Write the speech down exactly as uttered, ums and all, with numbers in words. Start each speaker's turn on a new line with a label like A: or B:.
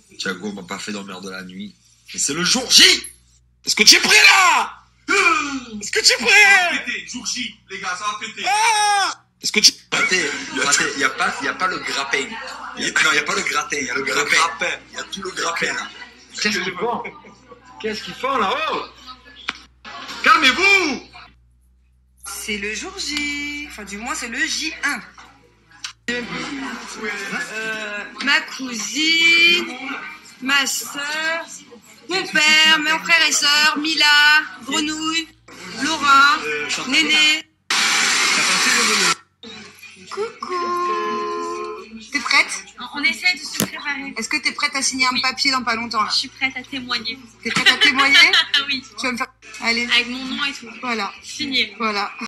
A: Thiago m'a pas fait dormir de la nuit. Mais c'est le jour J. Est-ce que tu es prêt là? Est-ce que tu es prêt?
B: Ça va péter, jour J, les gars, ça va péter.
A: Ah, est-ce que tu... Raté, raté, il n'y a, pas, y a pas le grappin. Y a, non, il n'y a pas le gratin, il y a le grappin. Il y a tout le grappin là.
C: Qu'est-ce qu'ils font? Qu'est-ce qu'ils font là-haut? Calmez-vous!
D: C'est le jour J. Enfin, du moins, c'est le J un. Euh, ma cousine, ma soeur, mon père, mon frère et soeur, Mila, Grenouille, Laura, Néné. Coucou. T'es prête?
E: On essaie de se préparer.
D: Est-ce que t'es prête à signer un
E: Oui.
D: papier dans pas longtemps là?
E: Je suis prête à témoigner.
D: T'es prête à témoigner?
E: Oui.
D: Tu vas me faire... Allez.
E: Avec mon nom et tout.
D: Voilà.
E: Signé.
D: Voilà.